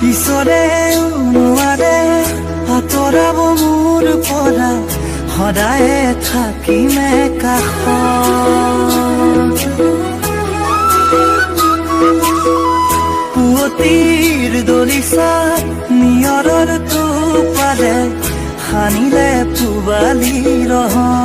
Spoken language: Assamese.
ঈশ্বৰে নোৱাৰে আঁতৰাব মোৰ পৰা সদায়ে থাকিমে কাষত পুৱতিৰ দলিচাত নিয়ৰৰ টোপালে সানিলে পুবালি ৰহ